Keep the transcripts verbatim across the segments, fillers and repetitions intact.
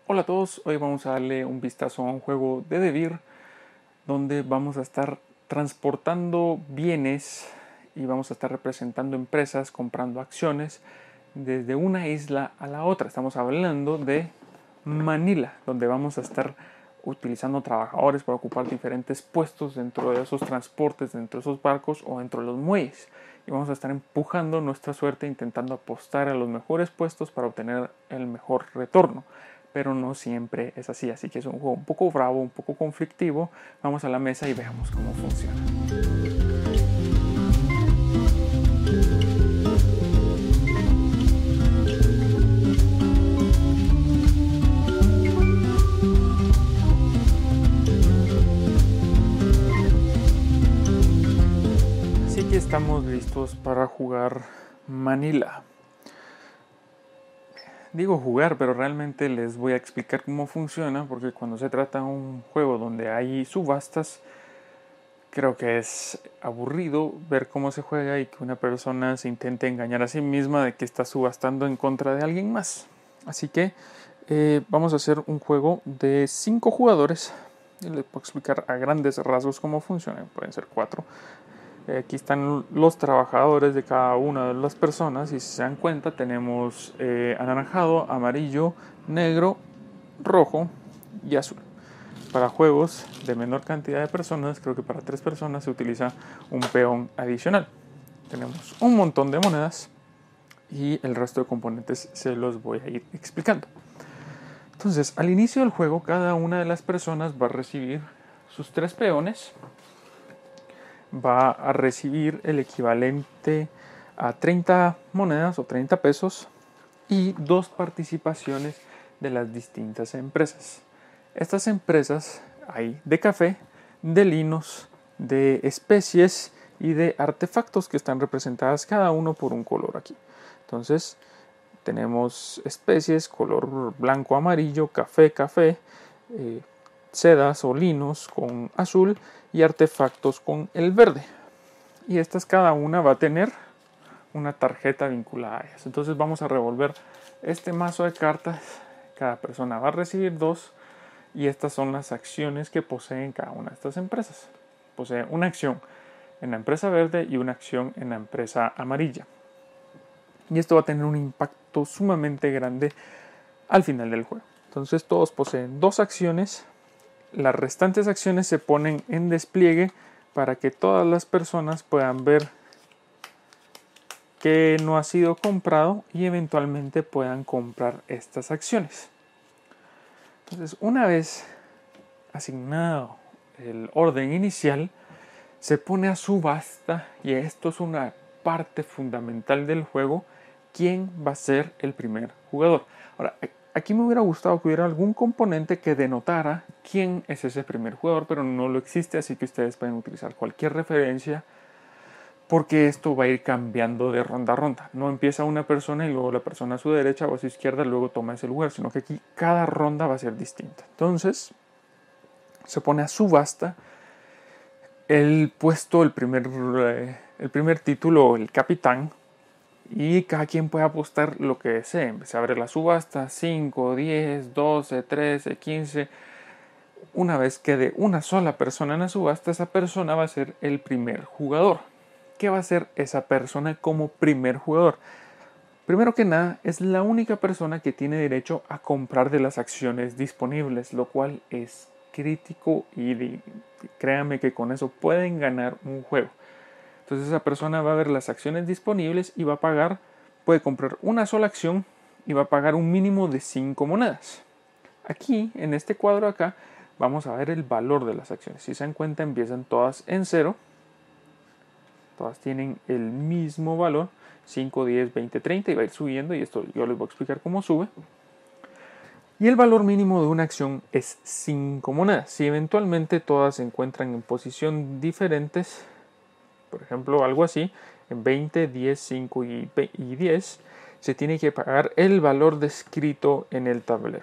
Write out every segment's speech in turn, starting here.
Hola a todos, hoy vamos a darle un vistazo a un juego de Devir donde vamos a estar transportando bienes y vamos a estar representando empresas, comprando acciones desde una isla a la otra. Estamos hablando de Manila, donde vamos a estar utilizando trabajadores para ocupar diferentes puestos dentro de esos transportes, dentro de esos barcos o dentro de los muelles. Y vamos a estar empujando nuestra suerte intentando apostar a los mejores puestos para obtener el mejor retorno. Pero no siempre es así, así que es un juego un poco bravo, un poco conflictivo. Vamos a la mesa y veamos cómo funciona. Así que estamos listos para jugar Manila. Digo jugar, pero realmente les voy a explicar cómo funciona, porque cuando se trata de un juego donde hay subastas, creo que es aburrido ver cómo se juega y que una persona se intente engañar a sí misma de que está subastando en contra de alguien más. Así que eh, vamos a hacer un juego de cinco jugadores. Les puedo explicar a grandes rasgos cómo funciona. Pueden ser cuatro. Eh, aquí están los trabajadores de cada una de las personas y si se dan cuenta tenemos eh, anaranjado, amarillo, negro, rojo y azul. Para juegos de menor cantidad de personas, creo que para tres personas se utiliza un peón adicional. Tenemos un montón de monedas y el resto de componentes se los voy a ir explicando. Entonces, al inicio del juego, cada una de las personas va a recibir sus tres peones. Va a recibir el equivalente a treinta monedas o treinta pesos y dos participaciones de las distintas empresas. Estas empresas hay de café, de linos, de especies y de artefactos que están representadas cada uno por un color aquí. Entonces tenemos especies color blanco, amarillo, café, café, eh, sedas o linos con azul y artefactos con el verde. Y estas cada una va a tener una tarjeta vinculada a ellas. Entonces vamos a revolver este mazo de cartas. Cada persona va a recibir dos. Y estas son las acciones que poseen cada una de estas empresas. Posee una acción en la empresa verde y una acción en la empresa amarilla. Y esto va a tener un impacto sumamente grande al final del juego. Entonces todos poseen dos acciones. Las restantes acciones se ponen en despliegue para que todas las personas puedan ver que no ha sido comprado y eventualmente puedan comprar estas acciones. Entonces, una vez asignado el orden inicial, se pone a subasta, y esto es una parte fundamental del juego, quién va a ser el primer jugador. Ahora, aquí me hubiera gustado que hubiera algún componente que denotara quién es ese primer jugador, pero no lo existe, así que ustedes pueden utilizar cualquier referencia porque esto va a ir cambiando de ronda a ronda. No empieza una persona y luego la persona a su derecha o a su izquierda luego toma ese lugar, sino que aquí cada ronda va a ser distinta. Entonces, se pone a subasta el puesto, el primer, eh, el primer título, el capitán, y cada quien puede apostar lo que desee. Se abre la subasta, cinco, diez, doce, trece, quince. Una vez quede una sola persona en la subasta, esa persona va a ser el primer jugador. ¿Qué va a hacer esa persona como primer jugador? Primero que nada, es la única persona que tiene derecho a comprar de las acciones disponibles, lo cual es crítico y de, créanme que con eso pueden ganar un juego. Entonces esa persona va a ver las acciones disponibles y va a pagar, puede comprar una sola acción y va a pagar un mínimo de cinco monedas. Aquí, en este cuadro acá, vamos a ver el valor de las acciones. Si se dan cuenta, empiezan todas en cero. Todas tienen el mismo valor, cinco, diez, veinte, treinta, y va a ir subiendo, y esto yo les voy a explicar cómo sube. Y el valor mínimo de una acción es cinco monedas. Si eventualmente todas se encuentran en posición diferentes, por ejemplo algo así, en veinte, diez, cinco y diez, se tiene que pagar el valor descrito en el tablero.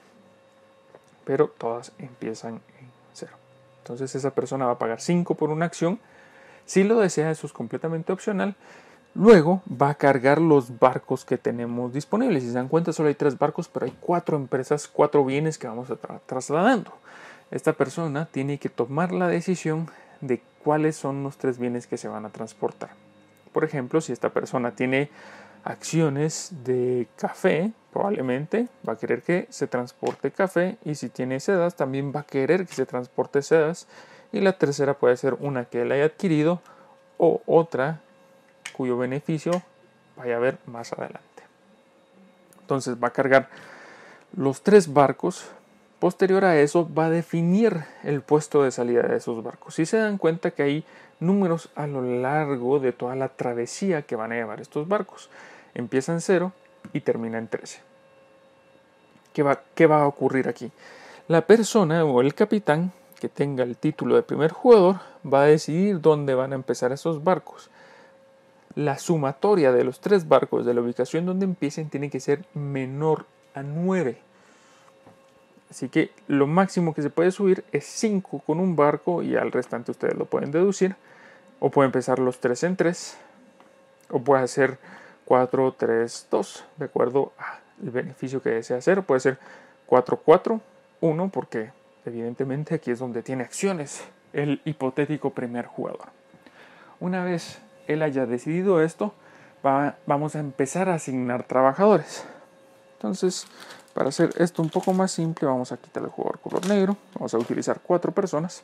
Pero todas empiezan en cero. Entonces esa persona va a pagar cinco por una acción. Si lo desea, eso es completamente opcional. Luego va a cargar los barcos que tenemos disponibles. Si se dan cuenta, solo hay tres barcos, pero hay cuatro empresas, cuatro bienes que vamos a tra trasladando. Esta persona tiene que tomar la decisión de cuáles son los tres bienes que se van a transportar. Por ejemplo, si esta persona tiene acciones de café, probablemente va a querer que se transporte café, y si tiene sedas, también va a querer que se transporte sedas, y la tercera puede ser una que él haya adquirido o otra cuyo beneficio vaya a ver más adelante. Entonces va a cargar los tres barcos. Posterior a eso va a definir el puesto de salida de esos barcos. Si se dan cuenta que hay números a lo largo de toda la travesía que van a llevar estos barcos. Empieza en cero y termina en trece. ¿Qué va, qué va a ocurrir aquí? La persona o el capitán que tenga el título de primer jugador va a decidir dónde van a empezar esos barcos. La sumatoria de los tres barcos de la ubicación donde empiecen tiene que ser menor a nueve. Así que lo máximo que se puede subir es cinco con un barco, y al restante ustedes lo pueden deducir. O puede empezar los tres en tres. O puede hacer cuatro, tres, dos. De acuerdo al beneficio que desea hacer. Puede ser cuatro, cuatro, uno. Porque evidentemente aquí es donde tiene acciones el hipotético primer jugador. Una vez él haya decidido esto, va, vamos a empezar a asignar trabajadores. Entonces, para hacer esto un poco más simple, vamos a quitar el jugador color negro. Vamos a utilizar cuatro personas.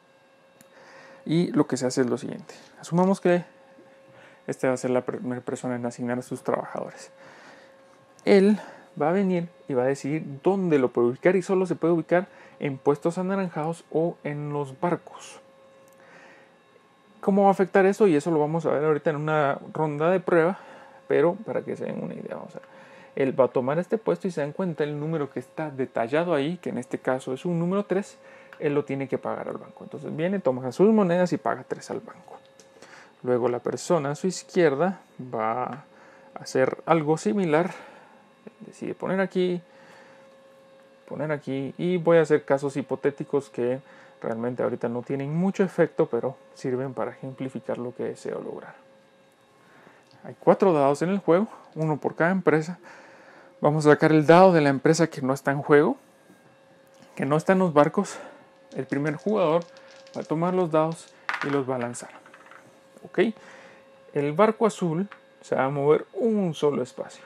Y lo que se hace es lo siguiente. Asumamos que esta va a ser la primera persona en asignar a sus trabajadores. Él va a venir y va a decidir dónde lo puede ubicar, y solo se puede ubicar en puestos anaranjados o en los barcos. ¿Cómo va a afectar eso? Y eso lo vamos a ver ahorita en una ronda de prueba, pero para que se den una idea, vamos a ver. Él va a tomar este puesto y se dan cuenta el número que está detallado ahí, que en este caso es un número tres, él lo tiene que pagar al banco. Entonces viene, toma sus monedas y paga tres al banco. Luego la persona a su izquierda va a hacer algo similar. Decide poner aquí, poner aquí, y voy a hacer casos hipotéticos que realmente ahorita no tienen mucho efecto, pero sirven para ejemplificar lo que deseo lograr. Hay cuatro dados en el juego, uno por cada empresa. Vamos a sacar el dado de la empresa que no está en juego, que no está en los barcos. El primer jugador va a tomar los dados y los va a lanzar. ¿Ok? El barco azul se va a mover un solo espacio.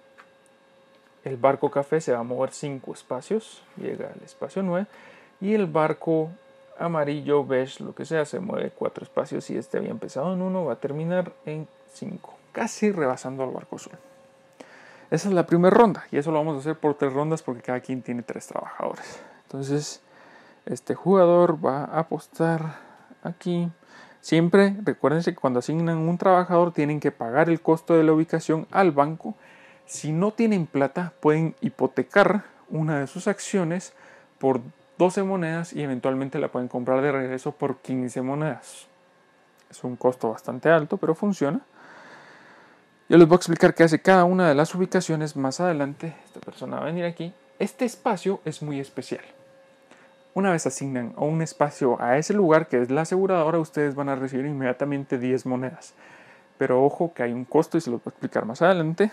El barco café se va a mover cinco espacios, llega al espacio nueve. Y el barco amarillo, beige, lo que sea, se mueve cuatro espacios. Si este había empezado en uno, va a terminar en cinco, casi rebasando al barco azul. Esa es la primera ronda, y eso lo vamos a hacer por tres rondas porque cada quien tiene tres trabajadores. Entonces, este jugador va a apostar aquí. Siempre recuérdense que cuando asignan un trabajador tienen que pagar el costo de la ubicación al banco. Si no tienen plata, pueden hipotecar una de sus acciones por doce monedas y eventualmente la pueden comprar de regreso por quince monedas. Es un costo bastante alto, pero funciona. Yo les voy a explicar qué hace cada una de las ubicaciones más adelante. Esta persona va a venir aquí. Este espacio es muy especial. Una vez asignan a un espacio a ese lugar, que es la aseguradora, ustedes van a recibir inmediatamente diez monedas. Pero ojo que hay un costo y se los voy a explicar más adelante.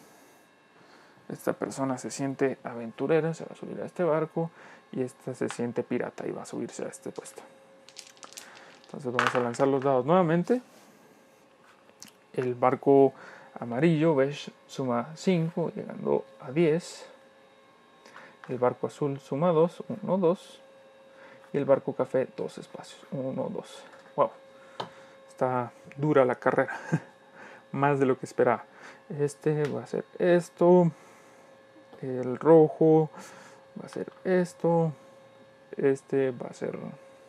Esta persona se siente aventurera, se va a subir a este barco, y esta se siente pirata y va a subirse a este puesto. Entonces vamos a lanzar los dados nuevamente. El barco amarillo, beige, suma cinco, llegando a diez. El barco azul suma dos, uno, dos. Y el barco café, dos espacios, uno, dos. Wow, está dura la carrera. Más de lo que esperaba. Este va a ser esto. El rojo va a ser esto. Este va a ser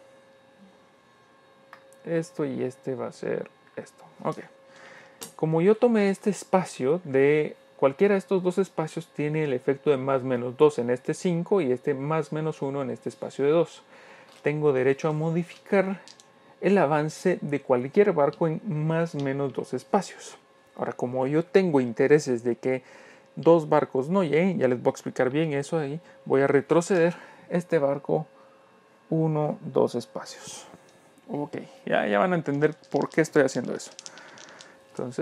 esto. Y este va a ser esto. Ok. Como yo tomé este espacio, de cualquiera de estos dos espacios tiene el efecto de más menos dos en este cinco y este más menos uno en este espacio de dos. Tengo derecho a modificar el avance de cualquier barco en más menos dos espacios. Ahora, como yo tengo intereses de que dos barcos no lleguen, ya les voy a explicar bien eso ahí, voy a retroceder este barco uno, dos espacios. Ok, ya, ya van a entender por qué estoy haciendo eso. Entonces,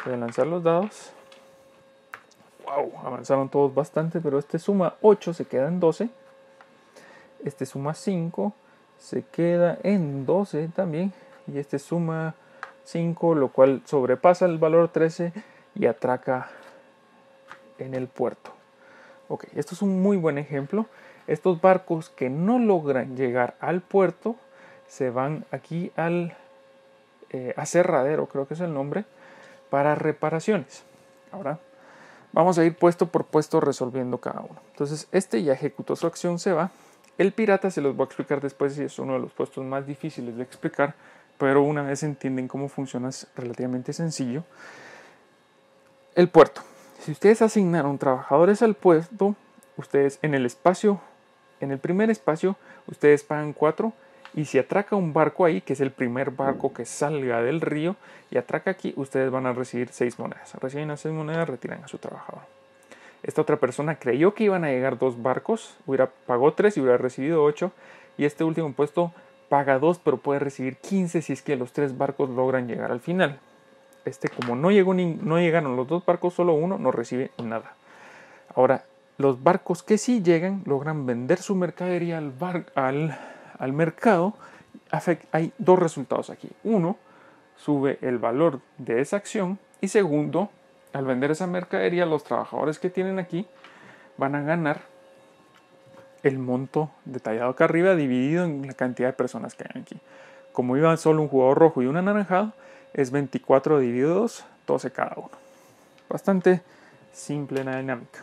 Voy a lanzar los dados. Wow, avanzaron todos bastante, pero este suma ocho, se queda en doce. Este suma cinco, se queda en doce también. Y este suma cinco, lo cual sobrepasa el valor trece y atraca en el puerto. Ok, esto es un muy buen ejemplo. Estos barcos que no logran llegar al puerto se van aquí al eh, aserradero, creo que es el nombre, para reparaciones. Ahora vamos a ir puesto por puesto resolviendo cada uno. Entonces este ya ejecutó su acción, se va. El pirata se los voy a explicar después y es uno de los puestos más difíciles de explicar, pero una vez entienden cómo funciona es relativamente sencillo. El puerto. Si ustedes asignaron trabajadores al puerto, ustedes en el espacio, en el primer espacio, ustedes pagan cuatro. Y si atraca un barco ahí, que es el primer barco que salga del río y atraca aquí, ustedes van a recibir seis monedas. Reciben las seis monedas, retiran a su trabajador. Esta otra persona creyó que iban a llegar dos barcos, hubiera pagó tres y hubiera recibido ocho. Y este último puesto paga dos, pero puede recibir quince si es que los tres barcos logran llegar al final. Este, como no, llegó ni, no llegaron los dos barcos, solo uno, no recibe nada. Ahora, los barcos que sí llegan, logran vender su mercadería al, bar, al, al mercado. Hay dos resultados aquí. Uno, sube el valor de esa acción. Y segundo, al vender esa mercadería, los trabajadores que tienen aquí van a ganar el monto detallado acá arriba dividido en la cantidad de personas que hay aquí. Como iba solo un jugador rojo y un anaranjado, es veinticuatro dividido dos, doce cada uno. Bastante simple la dinámica.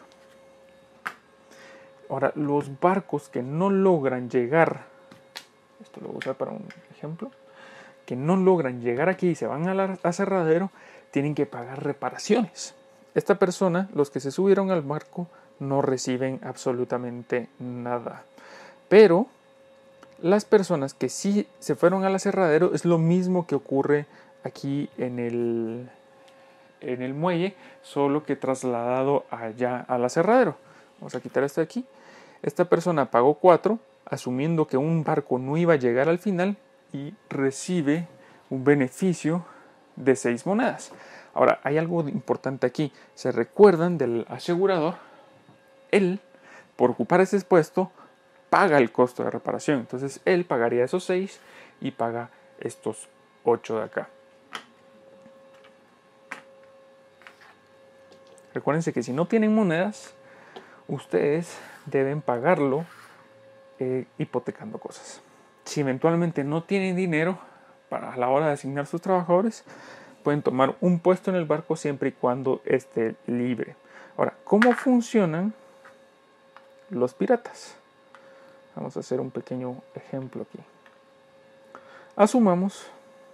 Ahora, los barcos que no logran llegar, esto lo voy a usar para un ejemplo, que no logran llegar aquí y se van al aserradero, tienen que pagar reparaciones. Esta persona, los que se subieron al barco, no reciben absolutamente nada. Pero las personas que sí se fueron al aserradero, es lo mismo que ocurre aquí en el, en el muelle, solo que trasladado allá al aserradero. Vamos a quitar esto de aquí. Esta persona pagó cuatro, asumiendo que un barco no iba a llegar al final, y recibe un beneficio de seis monedas. Ahora, hay algo importante aquí. ¿Se recuerdan del asegurador? Él, por ocupar ese puesto, paga el costo de reparación. Entonces, él pagaría esos seis y paga estos ocho de acá. Recuérdense que si no tienen monedas, ustedes deben pagarlo eh, hipotecando cosas. Si eventualmente no tienen dinero para a la hora de asignar sus trabajadores, pueden tomar un puesto en el barco siempre y cuando esté libre. Ahora, ¿cómo funcionan los piratas? Vamos a hacer un pequeño ejemplo aquí. Asumamos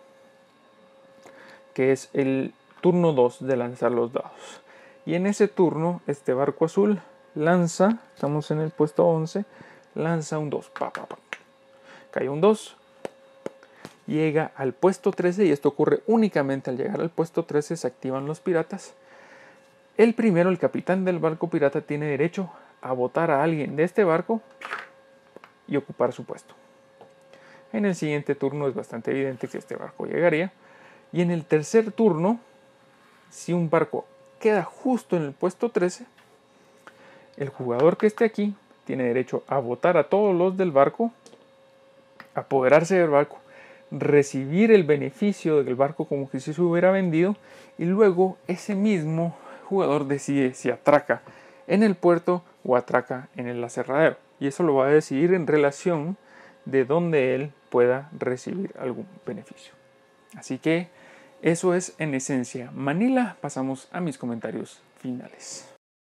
que es el turno dos de lanzar los dados. Y en ese turno, este barco azul lanza, estamos en el puesto once, lanza un dos. Pa, pa, pa. Cae un dos. Llega al puesto trece y esto ocurre únicamente al llegar al puesto trece, se activan los piratas. El primero, el capitán del barco pirata, tiene derecho a votar a alguien de este barco y ocupar su puesto. En el siguiente turno es bastante evidente que este barco llegaría. Y en el tercer turno, si un barco queda justo en el puesto trece, el jugador que esté aquí tiene derecho a votar a todos los del barco, apoderarse del barco, recibir el beneficio del barco como que si se hubiera vendido, y luego ese mismo jugador decide si atraca en el puerto o atraca en el aserradero. Y eso lo va a decidir en relación de donde él pueda recibir algún beneficio. Así que eso es en esencia Manila. Pasamos a mis comentarios finales.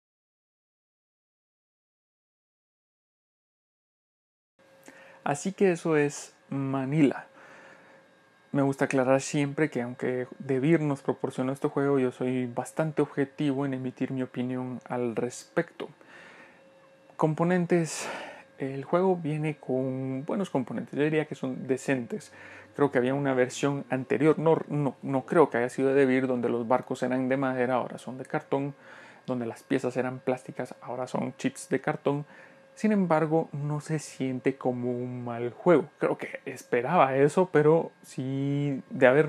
Así que eso es Manila. Me gusta aclarar siempre que aunque Devir nos proporcionó este juego, yo soy bastante objetivo en emitir mi opinión al respecto. Componentes. El juego viene con buenos componentes, yo diría que son decentes. Creo que había una versión anterior, no, no, no creo que haya sido de Devir, donde los barcos eran de madera, ahora son de cartón, donde las piezas eran plásticas, ahora son chips de cartón. Sin embargo, no se siente como un mal juego. Creo que esperaba eso, pero sí, de haber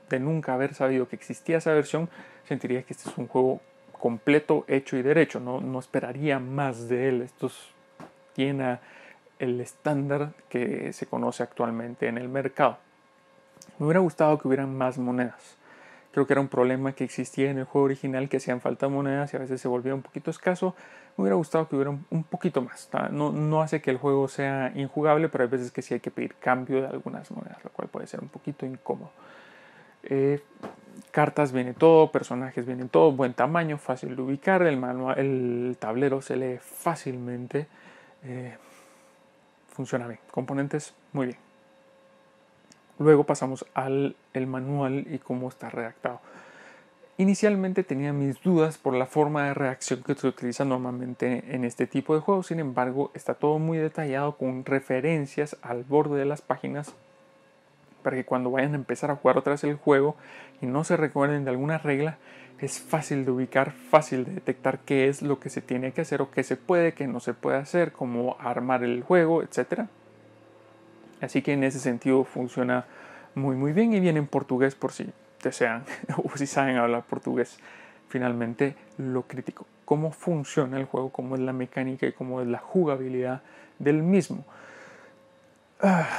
de nunca haber sabido que existía esa versión, sentiría que este es un juego completo, hecho y derecho. No, no esperaría más de él. Esto llena el estándar que se conoce actualmente en el mercado. Me hubiera gustado que hubieran más monedas. Creo que era un problema que existía en el juego original, que hacían falta monedas y a veces se volvía un poquito escaso. Me hubiera gustado que hubiera un, un poquito más. No, no hace que el juego sea injugable, pero hay veces que sí hay que pedir cambio de algunas monedas, lo cual puede ser un poquito incómodo. Eh, cartas viene todo, personajes vienen todo, buen tamaño, fácil de ubicar, el, manual, el tablero se lee fácilmente, eh, funciona bien, componentes muy bien. Luego pasamos al el manual y cómo está redactado. Inicialmente tenía mis dudas por la forma de reacción que se utiliza normalmente en este tipo de juegos, sin embargo está todo muy detallado con referencias al borde de las páginas para que cuando vayan a empezar a jugar otra vez el juego y no se recuerden de alguna regla, es fácil de ubicar, fácil de detectar qué es lo que se tiene que hacer o qué se puede, qué no se puede hacer, cómo armar el juego, etcétera. Así que en ese sentido funciona muy muy bien y viene en portugués por si desean o si saben hablar portugués. Finalmente lo crítico, cómo funciona el juego, cómo es la mecánica y cómo es la jugabilidad del mismo. Ah,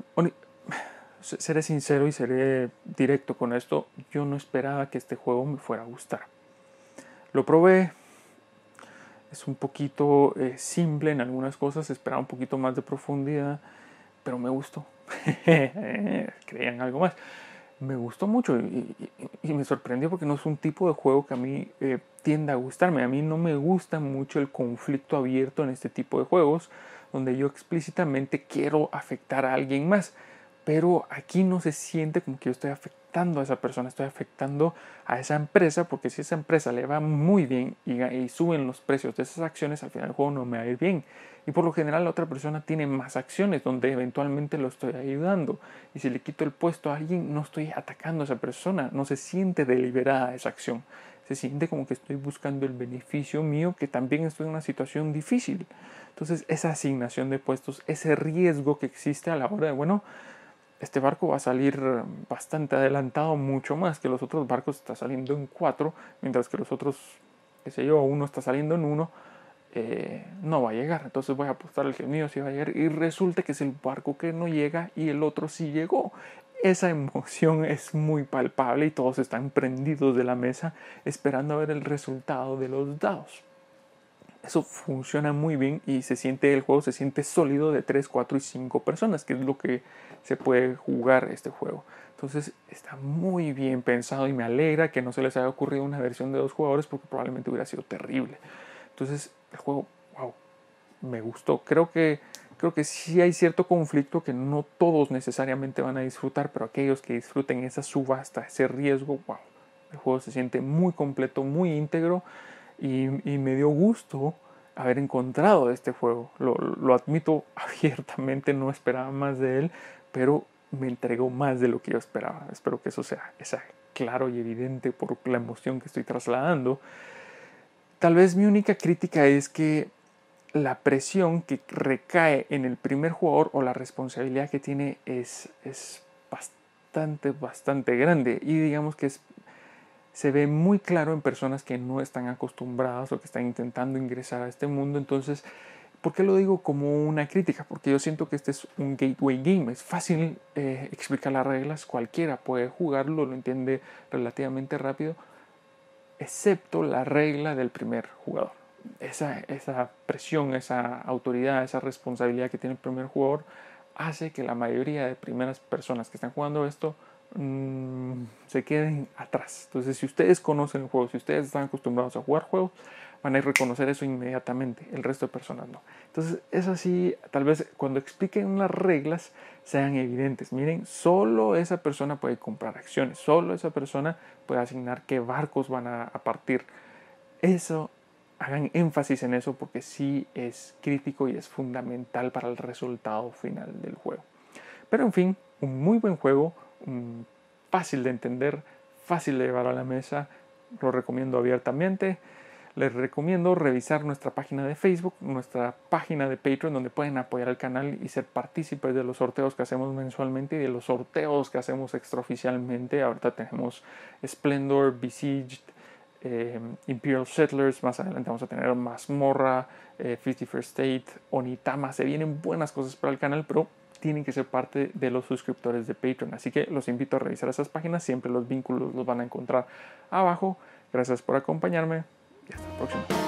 seré sincero y seré directo con esto, yo no esperaba que este juego me fuera a gustar. Lo probé, es un poquito eh, simple en algunas cosas, esperaba un poquito más de profundidad, pero me gustó. Creían algo más. Me gustó mucho y, y, y me sorprendió porque no es un tipo de juego que a mí eh, tiende a gustarme. A mí no me gusta mucho el conflicto abierto en este tipo de juegos donde yo explícitamente quiero afectar a alguien más. Pero aquí no se siente como que yo estoy afectando a esa persona, estoy afectando a esa empresa, porque si esa empresa le va muy bien y, y suben los precios de esas acciones, al final el juego no me va a ir bien. Y por lo general la otra persona tiene más acciones donde eventualmente lo estoy ayudando. Y si le quito el puesto a alguien, no estoy atacando a esa persona, no se siente deliberada esa acción. Se siente como que estoy buscando el beneficio mío, que también estoy en una situación difícil. Entonces esa asignación de puestos, ese riesgo que existe a la hora de, bueno, este barco va a salir bastante adelantado, mucho más que los otros barcos, está saliendo en cuatro, mientras que los otros, qué sé yo, uno está saliendo en uno, eh, no va a llegar. Entonces voy a apostar al que el mío sí va a llegar y resulta que es el barco que no llega y el otro sí llegó. Esa emoción es muy palpable y todos están prendidos de la mesa esperando a ver el resultado de los dados. Eso funciona muy bien y se siente, el juego se siente sólido de tres, cuatro y cinco personas, que es lo que se puede jugar este juego. Entonces está muy bien pensado y me alegra que no se les haya ocurrido una versión de dos jugadores porque probablemente hubiera sido terrible. Entonces el juego, wow, me gustó. Creo que, creo que sí hay cierto conflicto que no todos necesariamente van a disfrutar, pero aquellos que disfruten esa subasta, ese riesgo, wow, el juego se siente muy completo, muy íntegro. Y, y me dio gusto haber encontrado este juego. Lo, lo admito abiertamente, no esperaba más de él, pero me entregó más de lo que yo esperaba. Espero que eso sea, sea claro y evidente por la emoción que estoy trasladando. Tal vez mi única crítica es que la presión que recae en el primer jugador o la responsabilidad que tiene es, es bastante, bastante grande. Y digamos que es se ve muy claro en personas que no están acostumbradas o que están intentando ingresar a este mundo. Entonces, ¿por qué lo digo como una crítica? Porque yo siento que este es un gateway game. Es fácil eh, explicar las reglas, cualquiera puede jugarlo, lo entiende relativamente rápido, excepto la regla del primer jugador. Esa, esa presión, esa autoridad, esa responsabilidad que tiene el primer jugador hace que la mayoría de primeras personas que están jugando esto mmm, se queden atrás. Entonces, si ustedes conocen el juego, si ustedes están acostumbrados a jugar juegos, van a reconocer eso inmediatamente. El resto de personas no. Entonces, es así, tal vez cuando expliquen las reglas sean evidentes. Miren, solo esa persona puede comprar acciones, solo esa persona puede asignar qué barcos van a, a partir. Eso, hagan énfasis en eso porque sí es crítico y es fundamental para el resultado final del juego. Pero en fin, un muy buen juego, um, fácil de entender, fácil de llevar a la mesa, lo recomiendo abiertamente. les recomiendo revisar nuestra página de Facebook, nuestra página de Patreon, donde pueden apoyar al canal y ser partícipes de los sorteos que hacemos mensualmente y de los sorteos que hacemos extraoficialmente. Ahorita tenemos Splendor, Besieged, eh, Imperial Settlers, más adelante vamos a tener Mazmorra, eh, fifty-first State, Onitama. Se vienen buenas cosas para el canal, pero tienen que ser parte de los suscriptores de Patreon. Así que los invito a revisar esas páginas. Siempre los vínculos los van a encontrar abajo. Gracias por acompañarme y hasta la próxima.